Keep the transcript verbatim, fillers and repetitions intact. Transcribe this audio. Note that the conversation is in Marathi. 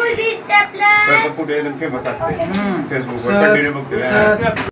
सर कुठे एकदम फेमस असते फेसबुकवर कंटिन्यू बघतोय